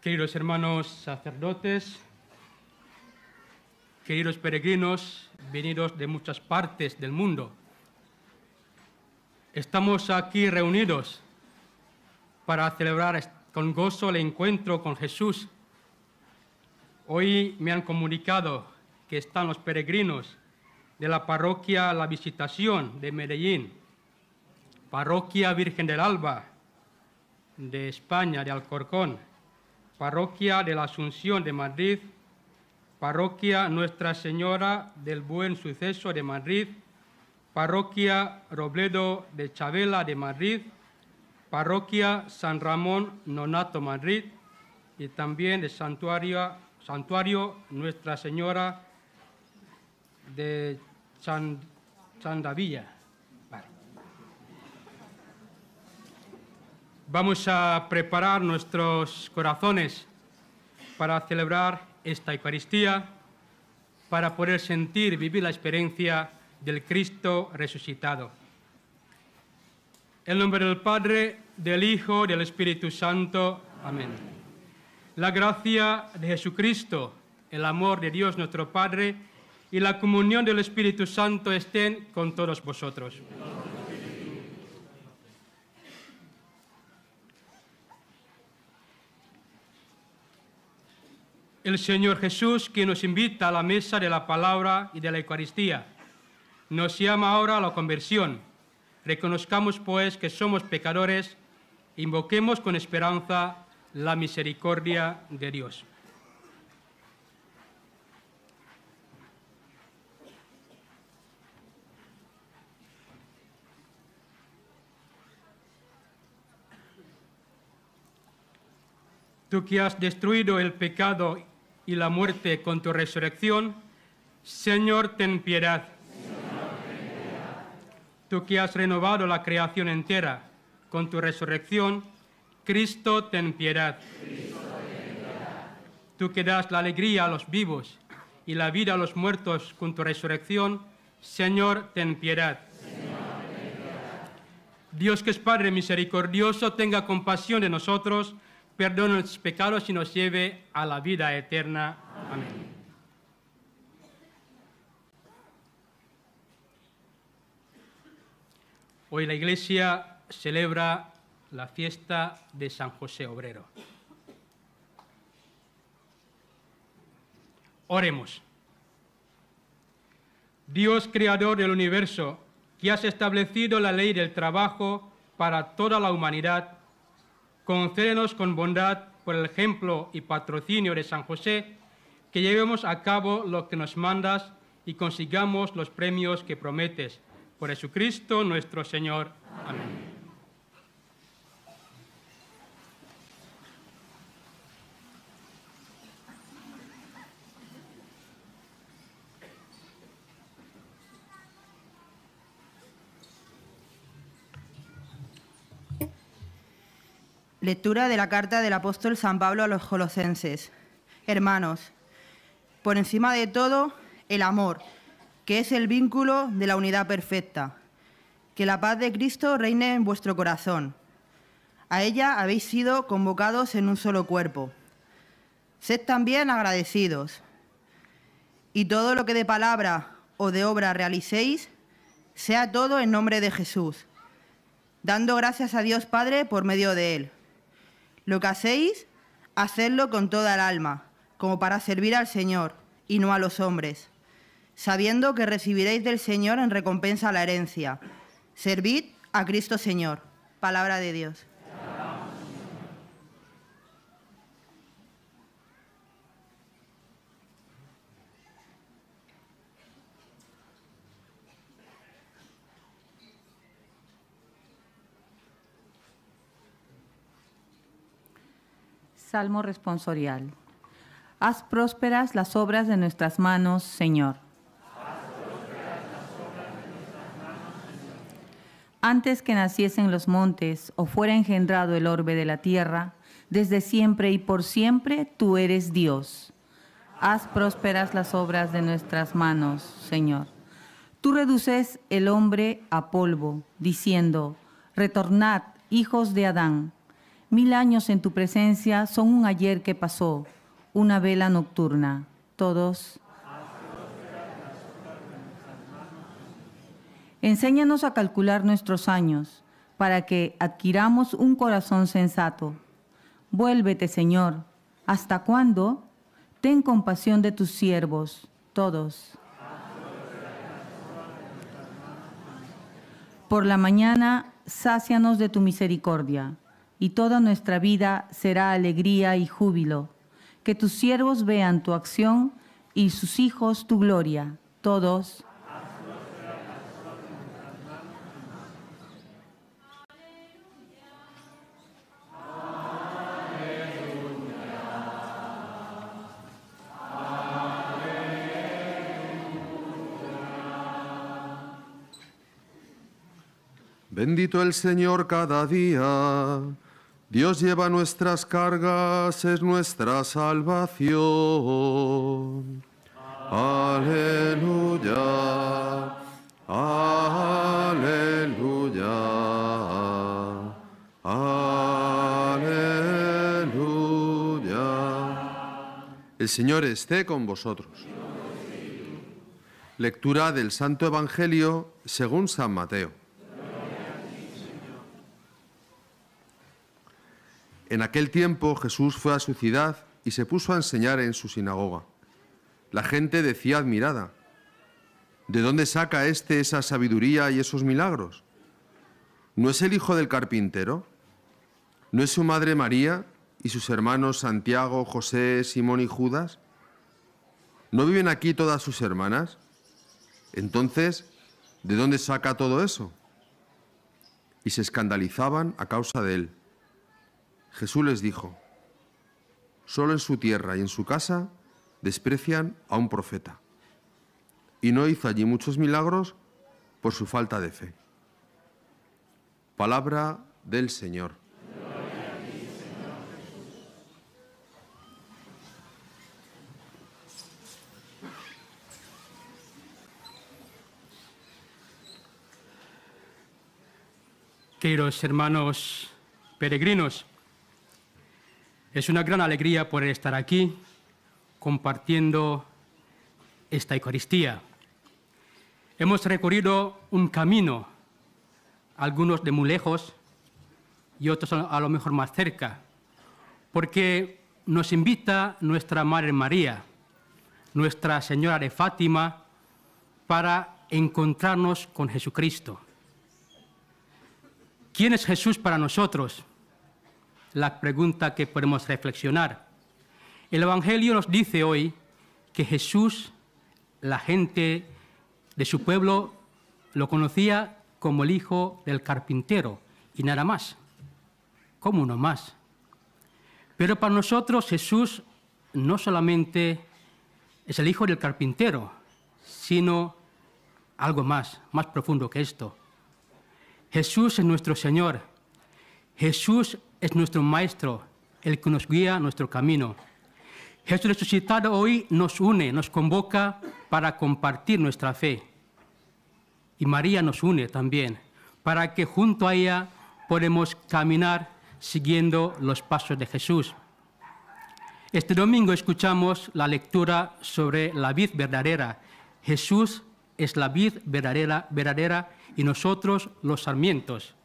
Queridos hermanos sacerdotes, queridos peregrinos venidos de muchas partes del mundo, estamos aquí reunidos para celebrar con gozo el encuentro con Jesús. Hoy me han comunicado que están los peregrinos de la parroquia La Visitación de Medellín, parroquia Virgen del Alba de España, de Alcorcón, parroquia de la Asunción de Madrid, parroquia Nuestra Señora del Buen Suceso de Madrid, parroquia Robledo de Chavela de Madrid, parroquia San Ramón Nonato Madrid y también del santuario Nuestra Señora de Chandavilla. Vale. Vamos a preparar nuestros corazones para celebrar esta Eucaristía, para poder sentir, vivir la experiencia del Cristo resucitado. En nombre del Padre, del Hijo, del Espíritu Santo. Amén. La gracia de Jesucristo, el amor de Dios nuestro Padre y la comunión del Espíritu Santo estén con todos vosotros. El Señor Jesús, que nos invita a la mesa de la palabra y de la Eucaristía, nos llama ahora a la conversión. Reconozcamos, pues, que somos pecadores, invoquemos con esperanza la misericordia de Dios. Tú que has destruido el pecado y la muerte con tu resurrección, Señor, ten piedad. Tú que has renovado la creación entera con tu resurrección, Cristo, ten piedad. Tú que das la alegría a los vivos y la vida a los muertos con tu resurrección, Señor, ten piedad. Dios, que es Padre misericordioso, tenga compasión de nosotros, perdone nuestros pecados y nos lleve a la vida eterna. Amén. Hoy la Iglesia celebra la fiesta de San José Obrero. Oremos. Dios, creador del universo, que has establecido la ley del trabajo para toda la humanidad, concédenos con bondad, por el ejemplo y patrocinio de San José, que llevemos a cabo lo que nos mandas y consigamos los premios que prometes. Por Jesucristo nuestro Señor. Amén. Lectura de la carta del apóstol San Pablo a los Colosenses. Hermanos, por encima de todo, el amor, que es el vínculo de la unidad perfecta. Que la paz de Cristo reine en vuestro corazón. A ella habéis sido convocados en un solo cuerpo. Sed también agradecidos. Y todo lo que de palabra o de obra realicéis, sea todo en nombre de Jesús, dando gracias a Dios Padre por medio de Él. Lo que hacéis, hacedlo con toda el alma, como para servir al Señor y no a los hombres, sabiendo que recibiréis del Señor en recompensa la herencia. Servid a Cristo Señor. Palabra de Dios. Salmo responsorial. Haz prósperas las obras de nuestras manos, Señor. Antes que naciesen los montes o fuera engendrado el orbe de la tierra, desde siempre y por siempre tú eres Dios. Haz prósperas las obras de nuestras manos, Señor. Tú reduces el hombre a polvo, diciendo, retornad, hijos de Adán. 1000 años en tu presencia son un ayer que pasó, una vela nocturna. Todos. Enséñanos a calcular nuestros años, para que adquiramos un corazón sensato. Vuélvete, Señor. ¿Hasta cuándo? Ten compasión de tus siervos, todos. Por la mañana, sácianos de tu misericordia, y toda nuestra vida será alegría y júbilo. Que tus siervos vean tu acción y sus hijos tu gloria, todos. Bendito el Señor cada día. Dios lleva nuestras cargas, es nuestra salvación. Aleluya, aleluya, aleluya. El Señor esté con vosotros. Lectura del Santo Evangelio según San Mateo. En aquel tiempo Jesús fue a su ciudad y se puso a enseñar en su sinagoga. La gente decía admirada: ¿de dónde saca éste esa sabiduría y esos milagros? ¿No es el hijo del carpintero? ¿No es su madre María y sus hermanos Santiago, José, Simón y Judas? ¿No viven aquí todas sus hermanas? Entonces, ¿de dónde saca todo eso? Y se escandalizaban a causa de él. Jesús les dijo: solo en su tierra y en su casa desprecian a un profeta. Y no hizo allí muchos milagros por su falta de fe. Palabra del Señor. Gloria a ti, Señor Jesús. Queridos hermanos peregrinos, es una gran alegría poder estar aquí compartiendo esta Eucaristía. Hemos recorrido un camino, algunos de muy lejos y otros a lo mejor más cerca, porque nos invita nuestra Madre María, Nuestra Señora de Fátima, para encontrarnos con Jesucristo. ¿Quién es Jesús para nosotros? La pregunta que podemos reflexionar. El Evangelio nos dice hoy que Jesús, la gente de su pueblo, lo conocía como el hijo del carpintero y nada más, como uno más. Pero para nosotros Jesús no solamente es el hijo del carpintero, sino algo más profundo que esto. Jesús es nuestro Señor. Jesús es nuestro Maestro, el que nos guía nuestro camino. Jesús resucitado hoy nos une, nos convoca para compartir nuestra fe. Y María nos une también, para que junto a ella podamos caminar siguiendo los pasos de Jesús. Este domingo escuchamos la lectura sobre la vid verdadera. Jesús es la vid verdadera y nosotros los sarmientos.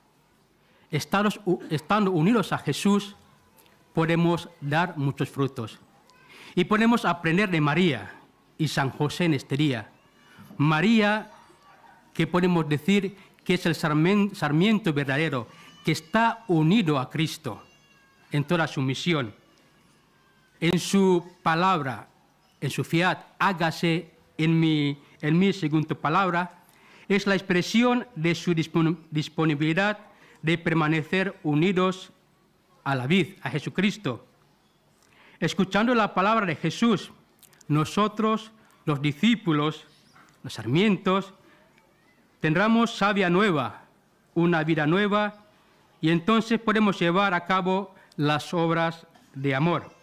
Estando unidos a Jesús, podemos dar muchos frutos. Y podemos aprender de María y San José en este día. María, que podemos decir que es el sarmiento verdadero, que está unido a Cristo en toda su misión. En su palabra, en su fiat, hágase en mí según tu palabra, es la expresión de su disponibilidad de permanecer unidos a la vid, a Jesucristo. Escuchando la palabra de Jesús, nosotros, los discípulos, los sarmientos, tendremos savia nueva, una vida nueva, y entonces podemos llevar a cabo las obras de amor.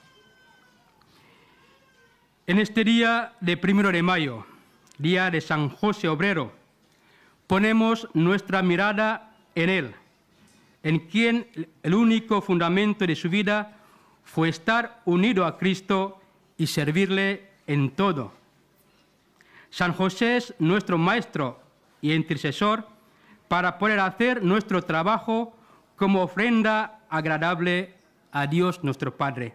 En este día de 1 de mayo, día de San José Obrero, ponemos nuestra mirada en él, en quien el único fundamento de su vida fue estar unido a Cristo y servirle en todo. San José es nuestro maestro y intercesor para poder hacer nuestro trabajo como ofrenda agradable a Dios nuestro Padre.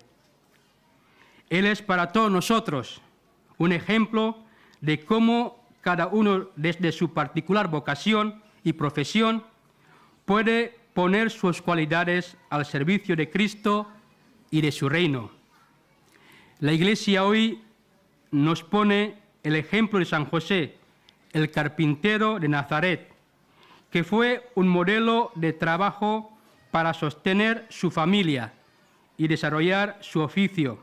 Él es para todos nosotros un ejemplo de cómo cada uno desde su particular vocación y profesión puede poner sus cualidades al servicio de Cristo y de su reino. La Iglesia hoy nos pone el ejemplo de San José, el carpintero de Nazaret, que fue un modelo de trabajo para sostener su familia y desarrollar su oficio.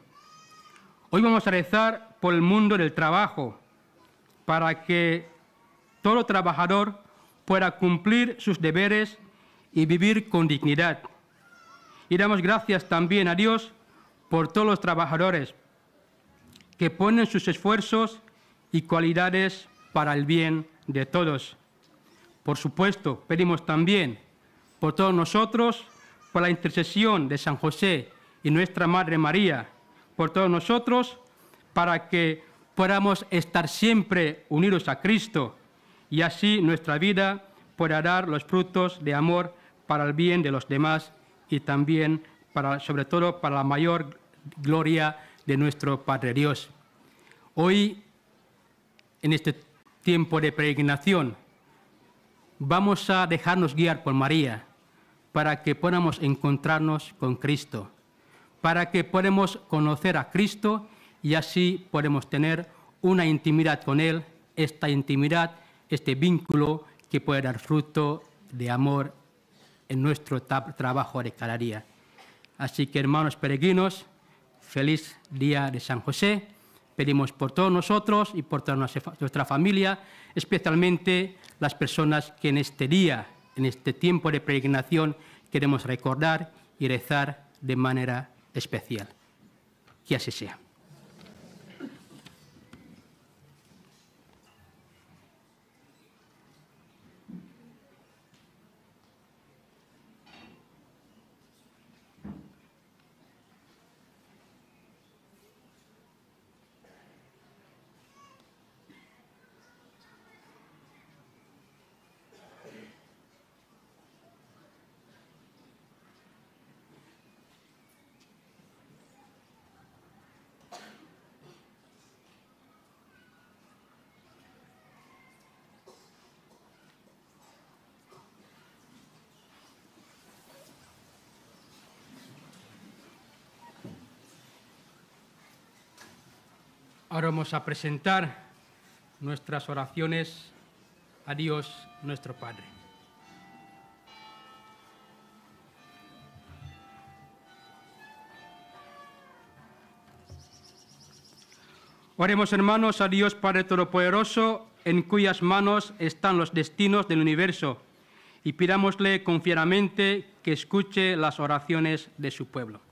Hoy vamos a rezar por el mundo del trabajo, para que todo trabajador pueda cumplir sus deberes y vivir con dignidad. Y damos gracias también a Dios por todos los trabajadores que ponen sus esfuerzos y cualidades para el bien de todos. Por supuesto, pedimos también por todos nosotros, por la intercesión de San José y nuestra Madre María, por todos nosotros, para que podamos estar siempre unidos a Cristo y así nuestra vida pueda dar los frutos de amor para el bien de los demás y también, sobre todo, para la mayor gloria de nuestro Padre Dios. Hoy, en este tiempo de peregrinación, vamos a dejarnos guiar por María para que podamos encontrarnos con Cristo, para que podamos conocer a Cristo y así podemos tener una intimidad con Él, esta intimidad, este vínculo que puede dar fruto de amor en nuestro trabajo de cada día. Así que, hermanos peregrinos, feliz día de San José. Pedimos por todos nosotros y por toda nuestra familia, especialmente las personas que en este día, en este tiempo de peregrinación, queremos recordar y rezar de manera especial. Que así sea. Ahora vamos a presentar nuestras oraciones a Dios nuestro Padre. Oremos, hermanos, a Dios Padre Todopoderoso, en cuyas manos están los destinos del universo, y pidámosle confiadamente que escuche las oraciones de su pueblo.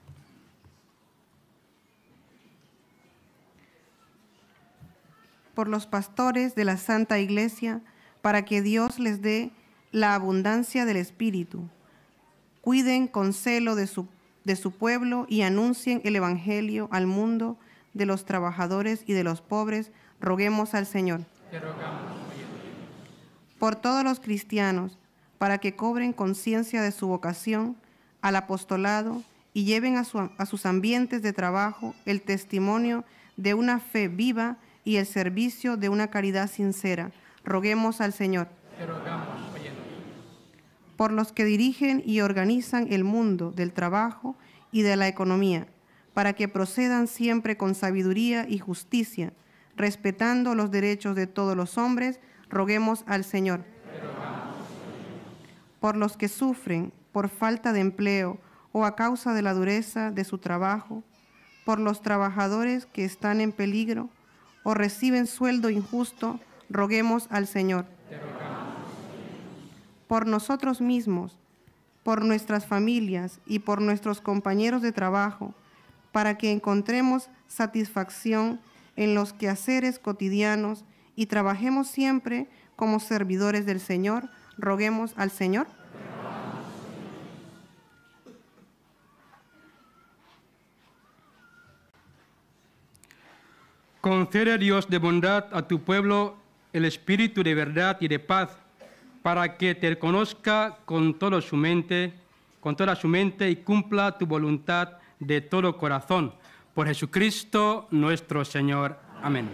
Por los pastores de la Santa Iglesia, para que Dios les dé la abundancia del Espíritu. Cuiden con celo de su pueblo y anuncien el Evangelio al mundo de los trabajadores y de los pobres. Roguemos al Señor. Te rogamos. Por todos los cristianos, para que cobren conciencia de su vocación al apostolado y lleven a sus ambientes de trabajo el testimonio de una fe viva y el servicio de una caridad sincera. Roguemos al Señor. Te rogamos, óyenos. Por los que dirigen y organizan el mundo del trabajo y de la economía, para que procedan siempre con sabiduría y justicia, respetando los derechos de todos los hombres. Roguemos al Señor. Te rogamos. Por los que sufren por falta de empleo o a causa de la dureza de su trabajo, por los trabajadores que están en peligro o reciben sueldo injusto, roguemos al Señor. Te rogamos. Por nosotros mismos, por nuestras familias y por nuestros compañeros de trabajo, para que encontremos satisfacción en los quehaceres cotidianos y trabajemos siempre como servidores del Señor, roguemos al Señor. Concede, Dios de bondad, a tu pueblo el espíritu de verdad y de paz, para que te conozca con toda su mente y cumpla tu voluntad de todo corazón. Por Jesucristo nuestro Señor. Amén.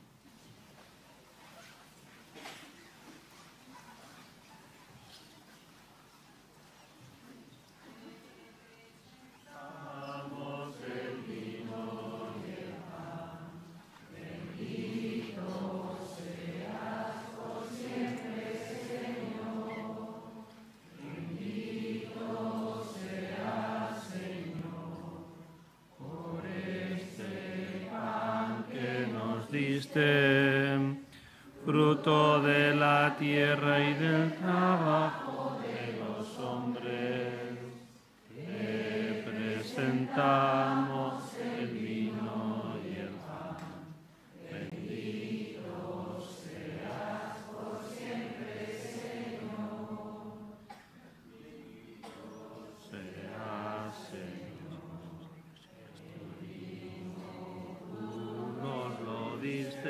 Fruto de la tierra y del trabajo de los hombres, te presentamos el vino y el pan. Bendito seas por siempre, Señor. Bendito seas, Señor. Tú nos lo diste.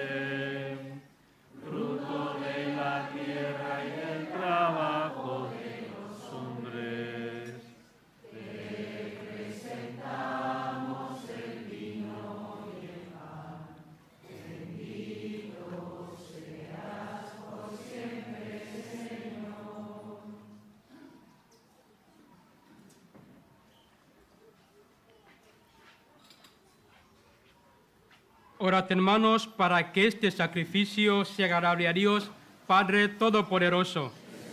Orad, hermanos, para que este sacrificio sea agradable a Dios, Padre Todopoderoso.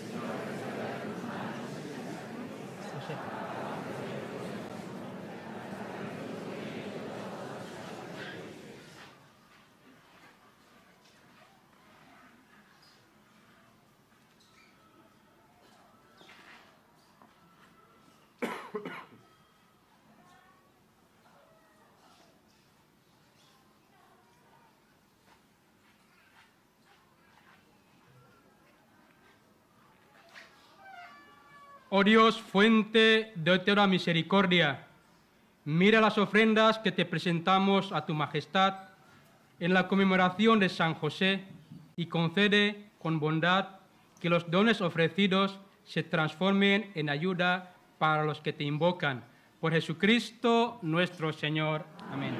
Oh Dios, fuente de eterna misericordia, mira las ofrendas que te presentamos a tu majestad en la conmemoración de San José y concede con bondad que los dones ofrecidos se transformen en ayuda para los que te invocan. Por Jesucristo nuestro Señor. Amén.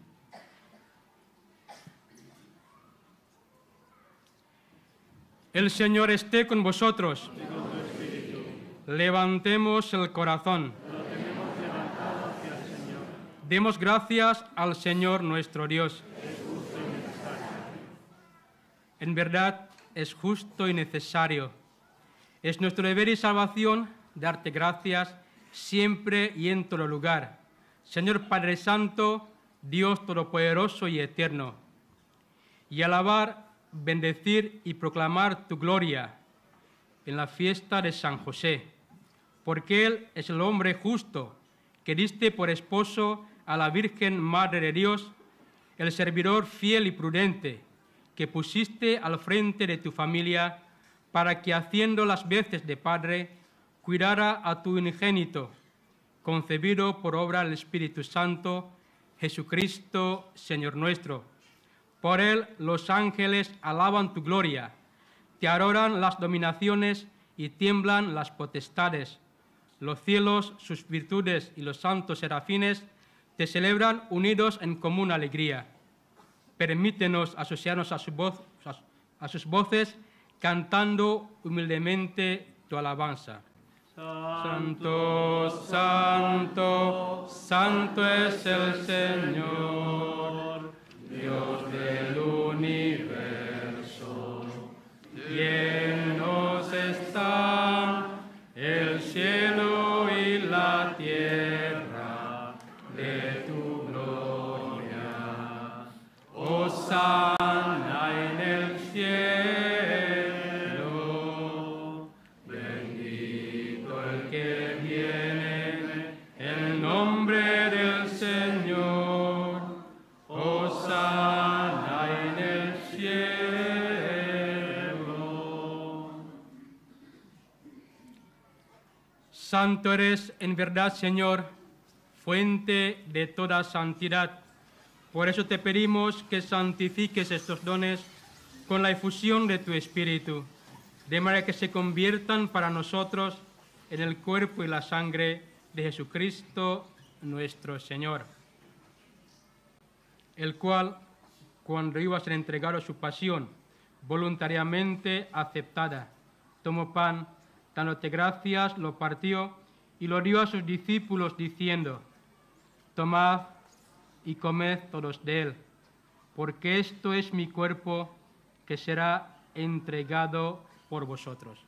El Señor esté con vosotros. Levantemos el corazón. Demos gracias al Señor nuestro Dios. En verdad es justo y necesario. Es nuestro deber y salvación darte gracias siempre y en todo lugar. Señor Padre Santo, Dios Todopoderoso y Eterno. Y alabar, bendecir y proclamar tu gloria en la fiesta de San José, porque Él es el hombre justo que diste por esposo a la Virgen Madre de Dios, el servidor fiel y prudente que pusiste al frente de tu familia para que, haciendo las veces de padre, cuidara a tu unigénito, concebido por obra del Espíritu Santo, Jesucristo, Señor nuestro. Por Él los ángeles alaban tu gloria, te adoran las dominaciones y tiemblan las potestades. Los cielos, sus virtudes y los santos serafines te celebran unidos en común alegría. Permítenos asociarnos a sus voces, cantando humildemente tu alabanza. Santo, santo, santo es el Señor, Dios del universo. Llenos están el cielo y la tierra de tu gloria. Hosana en el cielo. Bendito el que viene en el nombre del Señor. Hosana en el cielo. Santo eres en verdad, Señor, fuente de toda santidad. Por eso te pedimos que santifiques estos dones con la efusión de tu Espíritu, de manera que se conviertan para nosotros en el cuerpo y la sangre de Jesucristo nuestro Señor, el cual, cuando iba a ser entregado a su pasión, voluntariamente aceptada, tomó pan, dándote gracias, lo partió y lo dio a sus discípulos, diciendo: tomad y comed todos de él, porque esto es mi cuerpo que será entregado por vosotros.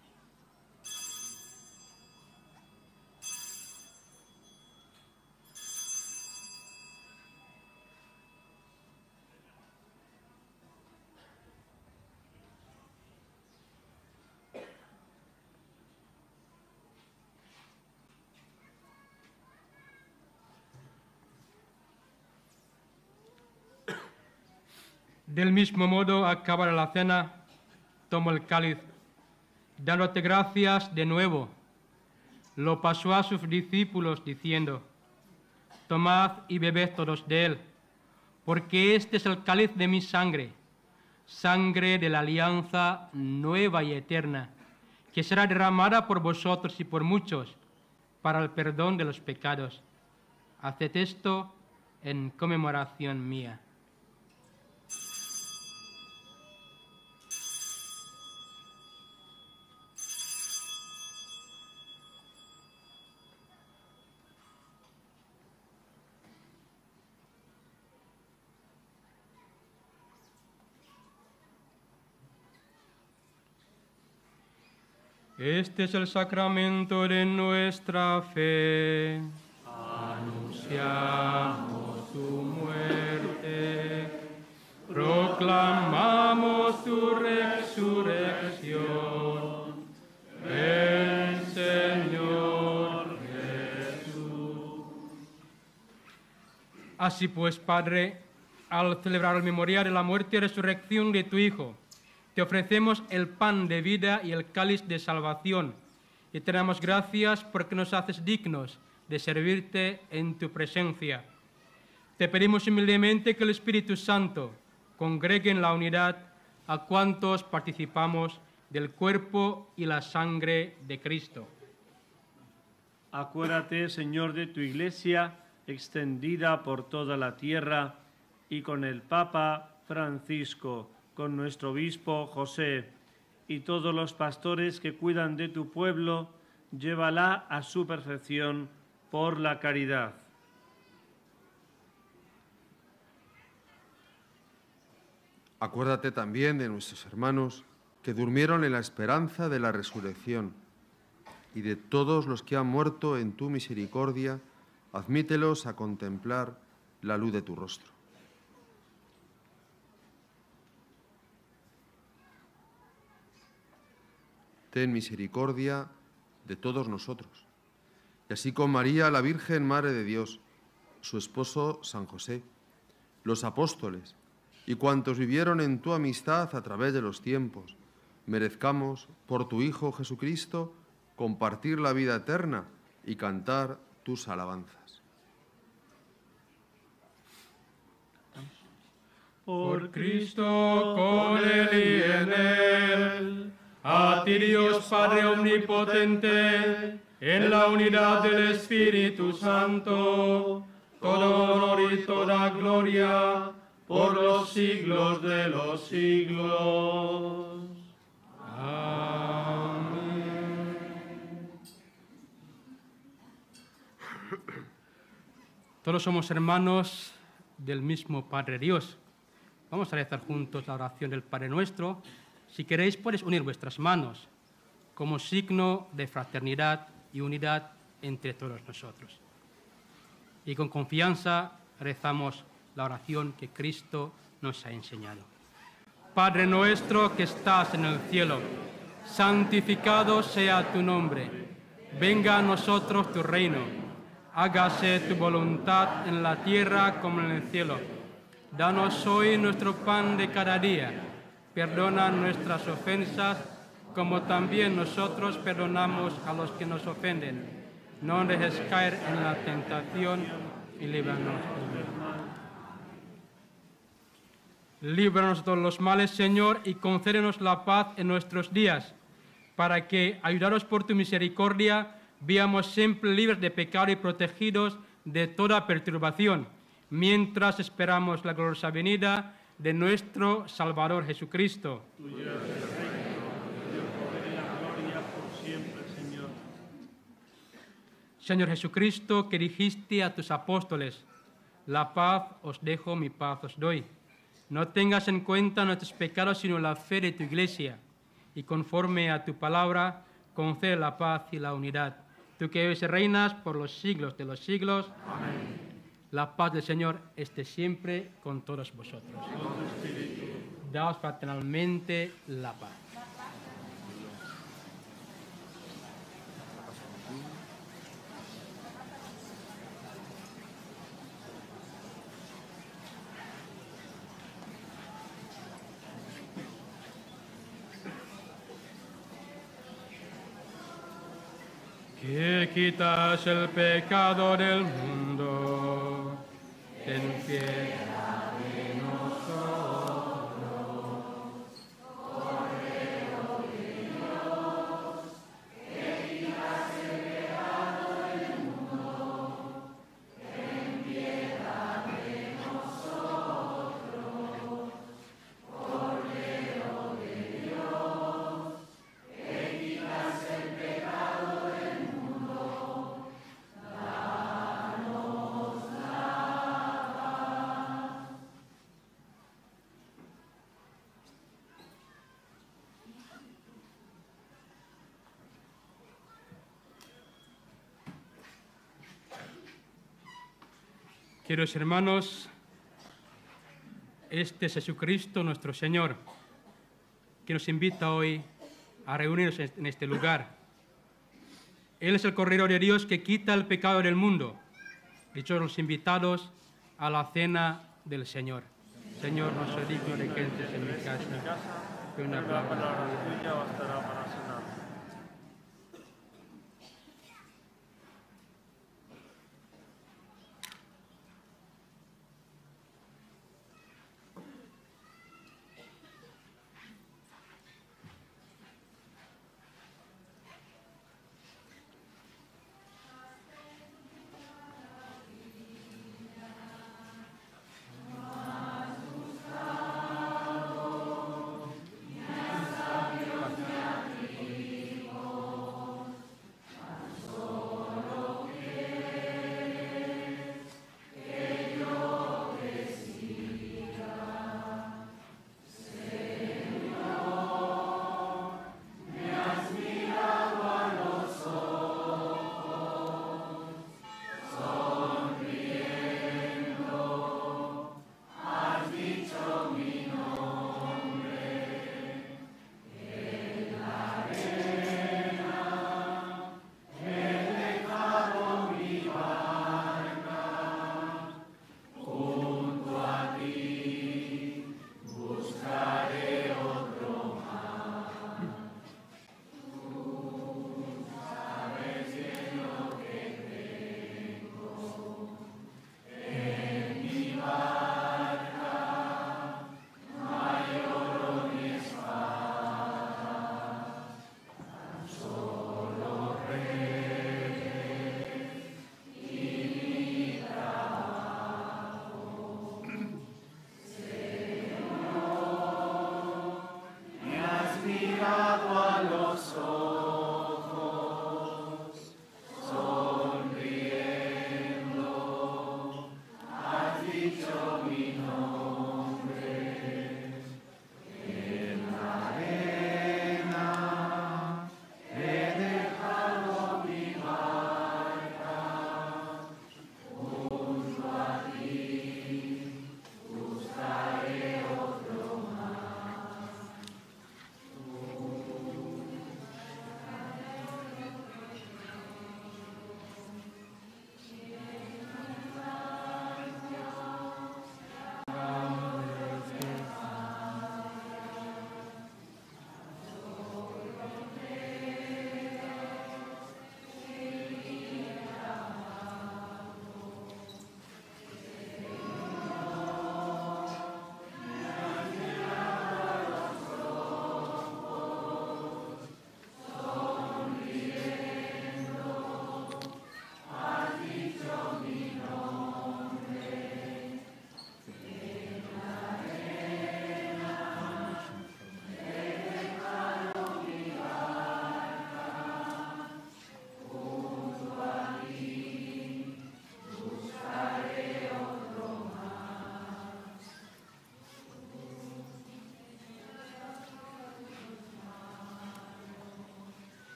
Del mismo modo, acabada la cena, tomó el cáliz, dándote gracias de nuevo, lo pasó a sus discípulos, diciendo: tomad y bebed todos de él, porque este es el cáliz de mi sangre, sangre de la alianza nueva y eterna, que será derramada por vosotros y por muchos para el perdón de los pecados. Haced esto en conmemoración mía. Este es el sacramento de nuestra fe. Anunciamos tu muerte, proclamamos tu resurrección. Ven, Señor Jesús. Así pues, Padre, al celebrar el memorial de la muerte y resurrección de tu Hijo, te ofrecemos el pan de vida y el cáliz de salvación, y te damos gracias porque nos haces dignos de servirte en tu presencia. Te pedimos humildemente que el Espíritu Santo congregue en la unidad a cuantos participamos del cuerpo y la sangre de Cristo. Acuérdate, Señor, de tu Iglesia, extendida por toda la tierra, y con el Papa Francisco, con nuestro obispo José y todos los pastores que cuidan de tu pueblo, llévala a su perfección por la caridad. Acuérdate también de nuestros hermanos que durmieron en la esperanza de la resurrección, y de todos los que han muerto en tu misericordia, admítelos a contemplar la luz de tu rostro. Ten misericordia de todos nosotros, y así con María, la Virgen Madre de Dios, su esposo San José, los apóstoles y cuantos vivieron en tu amistad a través de los tiempos, merezcamos, por tu Hijo Jesucristo, compartir la vida eterna y cantar tus alabanzas. Por Cristo, con Él y en Él, a ti, Dios Padre Omnipotente, en la unidad del Espíritu Santo, todo honor y toda gloria por los siglos de los siglos. Amén. Todos somos hermanos del mismo Padre Dios. Vamos a rezar juntos la oración del Padre Nuestro. Si queréis, podéis unir vuestras manos como signo de fraternidad y unidad entre todos nosotros. Y con confianza rezamos la oración que Cristo nos ha enseñado. Padre nuestro que estás en el cielo, santificado sea tu nombre. Venga a nosotros tu reino. Hágase tu voluntad en la tierra como en el cielo. Danos hoy nuestro pan de cada día. Perdona nuestras ofensas, como también nosotros perdonamos a los que nos ofenden. No dejes caer en la tentación y líbranos del mal. Líbranos de todos los males, Señor, y concédenos la paz en nuestros días, para que, ayudados por tu misericordia, vivamos siempre libres de pecado y protegidos de toda perturbación, mientras esperamos la gloriosa venida de nuestro Salvador Jesucristo. Tuyo es el reino, el poder y la gloria por siempre, Señor. Señor Jesucristo, que dijiste a tus apóstoles, la paz os dejo, mi paz os doy. No tengas en cuenta nuestros pecados, sino la fe de tu Iglesia, y conforme a tu palabra, concede la paz y la unidad. Tú que vives y reinas por los siglos de los siglos. Amén. La paz del Señor esté siempre con todos vosotros. Daos fraternalmente la paz. Que quitas el pecado del mundo, ten piedad de nosotros. Cordero de Dios, que quitas el pecado del mundo, ten piedad de nosotros. Cordero de Dios, que quitas el pecado del mundo, danos la paz. Queridos hermanos, este es Jesucristo nuestro Señor, que nos invita hoy a reunirnos en este lugar. Él es el Cordero de Dios que quita el pecado del mundo. Dichosos los invitados a la cena del Señor. Señor, no soy digno de que entres en mi casa, que una palabra tuya bastará para sanar. Has buscado, me has abierto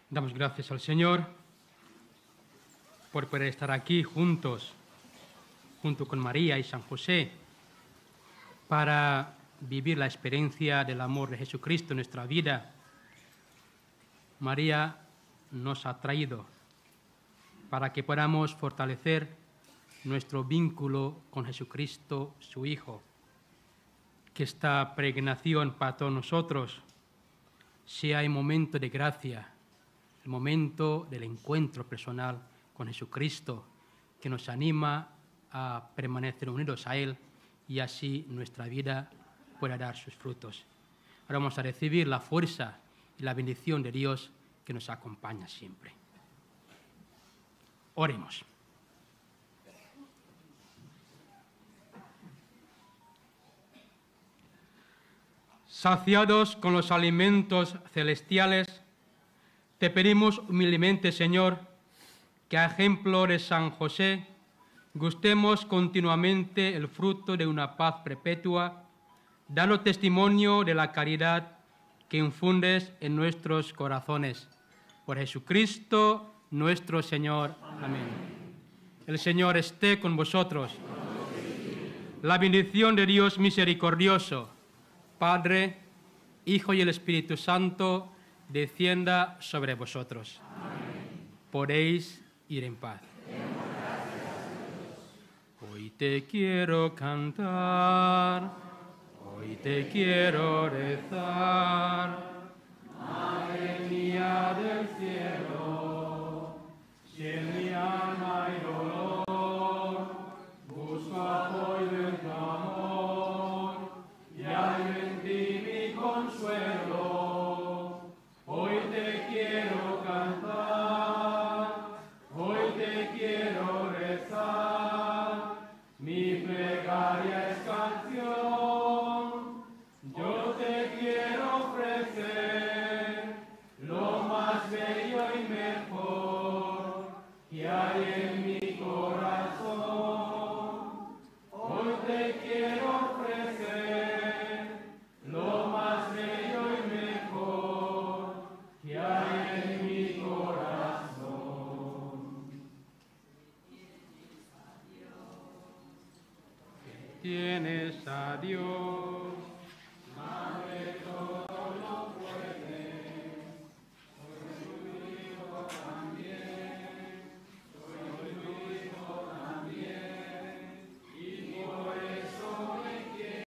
Damos gracias al Señor por poder estar aquí juntos, junto con María y San José, para vivir la experiencia del amor de Jesucristo en nuestra vida. María nos ha traído para que podamos fortalecer nuestro vínculo con Jesucristo, su Hijo. Que esta peregrinación para todos nosotros sea el momento de gracia, el momento del encuentro personal con Jesucristo, que nos anima a permanecer unidos a Él y así nuestra vida pueda dar sus frutos. Ahora vamos a recibir la fuerza y la bendición de Dios que nos acompaña siempre. Oremos. Saciados con los alimentos celestiales, te pedimos humildemente, Señor, que a ejemplo de San José, gustemos continuamente el fruto de una paz perpetua, dando testimonio de la caridad que infundes en nuestros corazones. Por Jesucristo nuestro Señor. Amén. El Señor esté con vosotros. La bendición de Dios misericordioso, Padre, Hijo y el Espíritu Santo, descienda sobre vosotros. Amén. Podéis ir en paz. Hoy te quiero cantar, hoy te quiero rezar, Madre mía del cielo, si en mi alma hay dolor, busco apoyo en tu amor, y hallo en ti mi consuelo. Hoy te quiero cantar, hoy te quiero rezar, mi plegaria es canción, yo te quiero ofrecer lo más bello y mejor que hay en mi corazón. Hoy te quiero ofrecer lo más bello y mejor que hay en mi corazón. Tienes a Dios.